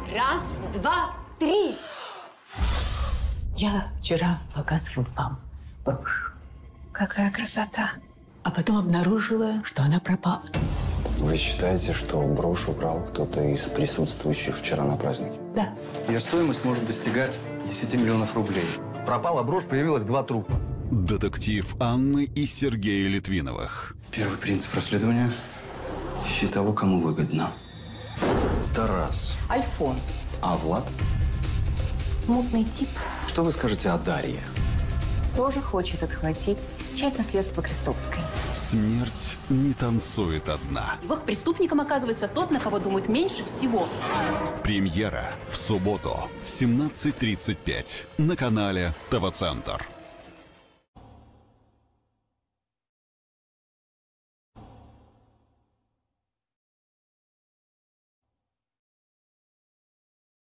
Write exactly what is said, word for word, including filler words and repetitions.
Раз, два, три. Я вчера показывал вам брошь. Какая красота. А потом обнаружила, что она пропала. Вы считаете, что брошь украл кто-то из присутствующих вчера на празднике? Да. Ее стоимость может достигать десяти миллионов рублей. Пропала брошь, появилось два трупа. Детектив Анны и Сергея Литвиновых. Первый принцип расследования – ищи того, кому выгодно. Тарас. Альфонс. А Влад? Мутный тип. Что вы скажете о Дарье? Тоже хочет отхватить часть наследства Крестовской. Смерть не танцует одна. Их преступником оказывается тот, на кого думают меньше всего. Премьера в субботу в семнадцать тридцать пять на канале ТВ-центр.